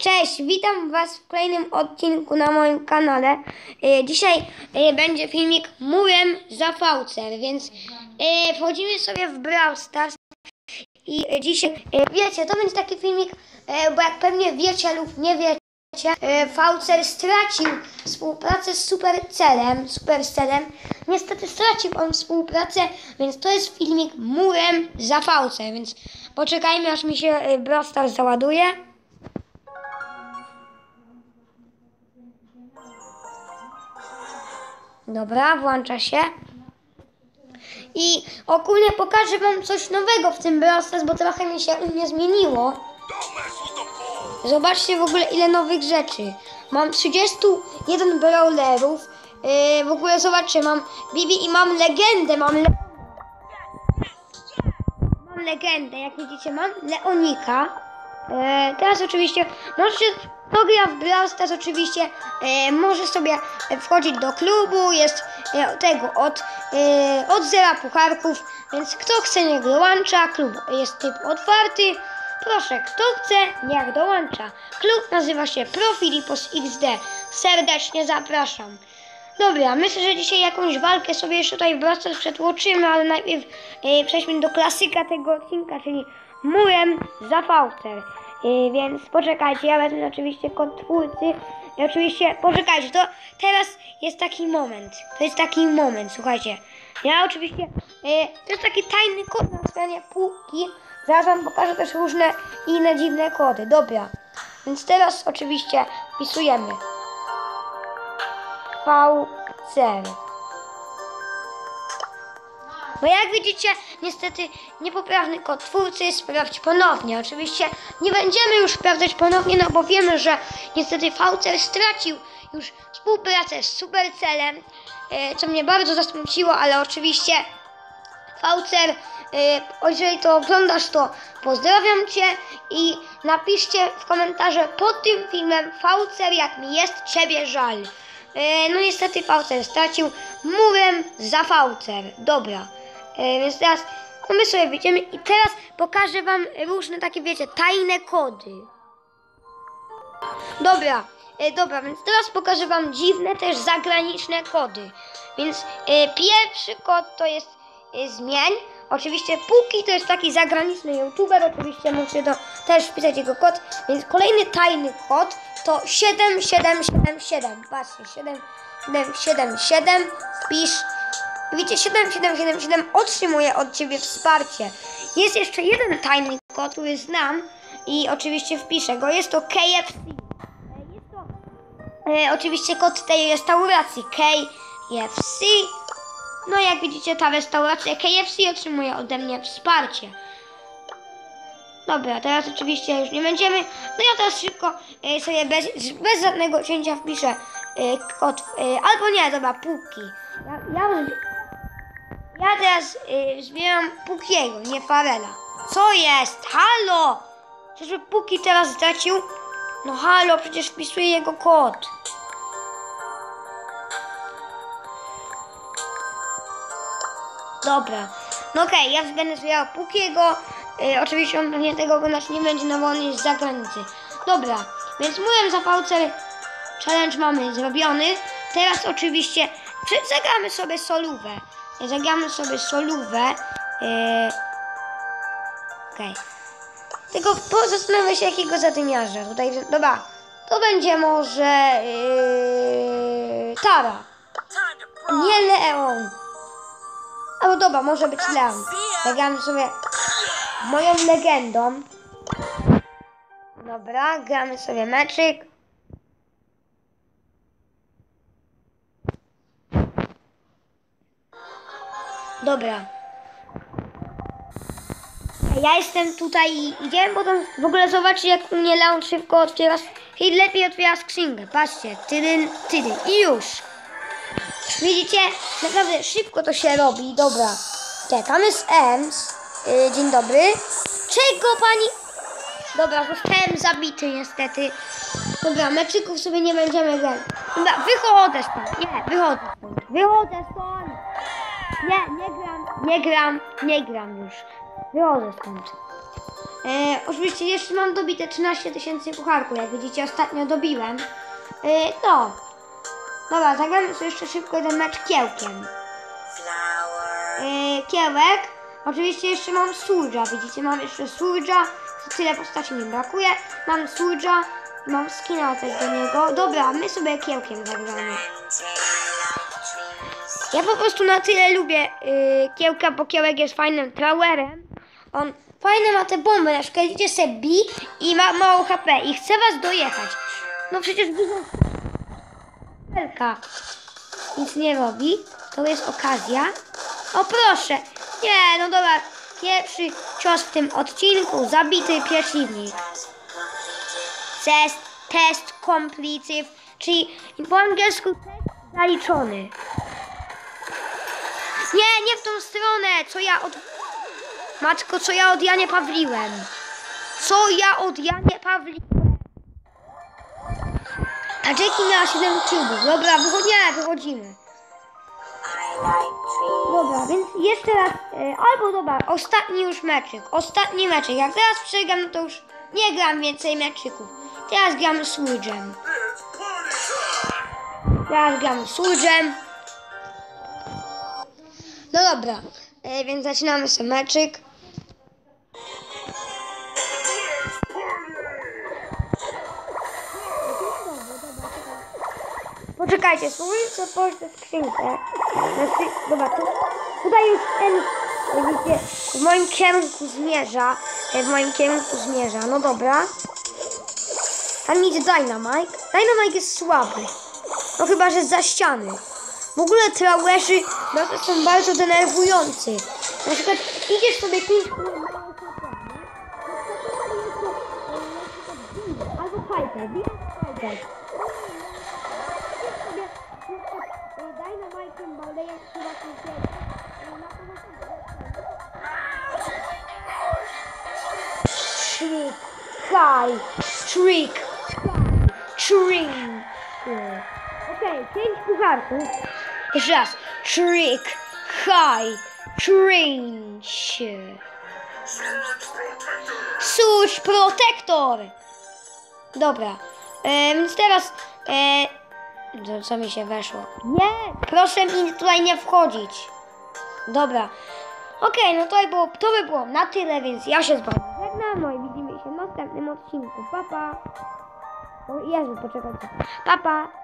Cześć, witam Was w kolejnym odcinku na moim kanale. Dzisiaj będzie filmik Murem za Faucer, więc wchodzimy sobie w Brawl Stars i dzisiaj, wiecie, to będzie taki filmik, bo jak pewnie wiecie lub nie wiecie, Faucer stracił współpracę z Supercellem. Niestety stracił on współpracę, więc to jest filmik Murem za Faucer, więc poczekajmy aż mi się Brawl Stars załaduje. Dobra, włącza się. I ogólnie pokażę Wam coś nowego w tym Brawl Stars, bo trochę mi się u mnie zmieniło. Zobaczcie w ogóle ile nowych rzeczy. Mam 31 brawlerów. W ogóle zobaczcie, mam Bibi i mam legendę. Mam legendę, jak widzicie, mam Leonika. Teraz oczywiście możecie, kto gra w Brawl Stars oczywiście może sobie wchodzić do klubu, jest tego od 0 pucharków, więc kto chce niech dołącza, klub jest typ otwarty, proszę, kto chce niech dołącza. Klub nazywa się Profilipos XD, serdecznie zapraszam. Dobra, myślę, że dzisiaj jakąś walkę sobie jeszcze tutaj w Brawl Stars przetłoczymy, ale najpierw przejdźmy do klasyka tego odcinka, czyli Murem za Faucer. Więc poczekajcie, ja wezmę oczywiście kod twórcy. I oczywiście, poczekajcie, to teraz jest taki moment. To jest taki moment, słuchajcie. Ja oczywiście, to jest taki tajny kod na stronie półki. Zaraz Wam pokażę też różne inne dziwne kody. Dobra, więc teraz oczywiście wpisujemy Faucer. Bo jak widzicie, niestety niepoprawny kod twórcy, sprawdź ponownie. Oczywiście nie będziemy już sprawdzać ponownie, no bo wiemy, że niestety Faucer stracił już współpracę z Supercellem, co mnie bardzo zasmuciło, ale oczywiście Faucer, jeżeli to oglądasz, to pozdrawiam Cię i napiszcie w komentarze pod tym filmem: Faucer, jak mi jest Ciebie żal. No niestety Faucer stracił Murem za Faucer. Dobra. Więc teraz my sobie wyjdziemy i teraz pokażę Wam różne takie, wiecie, tajne kody. Dobra, więc teraz pokażę Wam dziwne, też zagraniczne kody. Więc pierwszy kod to jest zmień. Oczywiście Puki to jest taki zagraniczny youtuber, oczywiście musicie to też wpisać jego kod. Więc kolejny tajny kod to 7777. Patrzcie, 7777, wpisz. Widzicie, 7777 otrzymuje od Ciebie wsparcie. Jest jeszcze jeden tajny kod, który znam i oczywiście wpiszę go. Jest to KFC. Jest to oczywiście kod tej restauracji KFC. No jak widzicie, ta restauracja KFC otrzymuje ode mnie wsparcie. Dobra, teraz oczywiście już nie będziemy. No ja teraz szybko sobie bez żadnego cięcia wpiszę kod, albo nie, dobra, Puki. Ja teraz zbieram Pukiego, nie Farela. Co jest? Halo! Czyżby Puki teraz stracił? No halo, przecież wpisuję jego kod. Dobra. No okej, ja będę zbierał Pukiego. Oczywiście on pewnie tego oglądać nie będzie, no bo on jest z zagranicy. Dobra, więc Murem za Faucer challenge mamy zrobiony. Teraz oczywiście zagramy sobie solówę. Okej. Tylko zastanawiam się, jakiego zadymiarza. Tutaj, dobra, to będzie może Tara. Nie Leon. Albo dobra, może być Leon. Zagramy sobie moją legendą. Dobra, gramy sobie meczyk. Dobra. Ja jestem tutaj i idziemy potem w ogóle zobaczyć, jak u mnie Leon szybko otwiera i lepiej otwiera skrzynkę. Patrzcie, tydyn i już. Widzicie? Naprawdę szybko to się robi. Dobra. Czekamy z Ems. Dzień dobry. Czego pani? Dobra, zostałem zabity niestety. Dobra, meczyków sobie nie będziemy grać. Dobra, wychodzę stąd. Nie, wychodzę stąd. Wychodzę stąd. Nie gram już. Wychodzę stąd. Oczywiście jeszcze mam dobite 13 000 pucharków, jak widzicie ostatnio dobiłem. No. Dobra, zagramy sobie jeszcze szybko jeden mecz kiełkiem. Kiełek. Oczywiście jeszcze mam Surge'a, widzicie, mam jeszcze Surge'a. Tyle postaci mi brakuje. Mam Surge'a i mam skina też do niego. Dobra, my sobie kiełkiem zagramy. Ja po prostu na tyle lubię kiełka, bo kiełek jest fajnym towerem. On fajne ma te bomby, na przykład idzie sobie bi i ma mało HP i chce was dojechać. No przecież wielka nic nie robi. To jest okazja. O proszę. Nie, no dobra. Pierwszy cios w tym odcinku. Zabity przeciwnik. Test completed, czyli po angielsku test zaliczony. Nie w tą stronę, co ja od... Matko, co ja od Janie Pawliłem. Co ja od Janie Pawliłem. A Jackie miała 7 cubów. Dobra, wychodzimy. Dobra, więc jeszcze raz, albo dobra, ostatni już meczyk. Ostatni meczyk. Jak teraz przegram, no to już nie gram więcej meczyków. Teraz gram Surge'em. No dobra, więc zaczynamy sobie meczyk. Poczekajcie, spróbujmy sobie położyć tę skrzynkę. Dobra, tutaj już ten, widzicie, w moim kierunku zmierza. No dobra. Tam idzie Dynamite. Dynamite jest słaby. No chyba, że za ściany. W ogóle Trawerzy są bardzo denerwujący. Na przykład idziesz sobie 5 albo Piper. Dynamite'em baleje chyba Trick. Okej, 5 pucharków. Jeszcze raz. Trick, high, trinch. Surge Protector. Dobra. Więc teraz... co mi się weszło? Nie! Proszę mi tutaj nie wchodzić. Dobra. Okej, no to by było na tyle, więc ja się z wami żegnam. No i widzimy się w następnym odcinku. Pa, pa. O Jezu, poczekajcie. Pa, pa.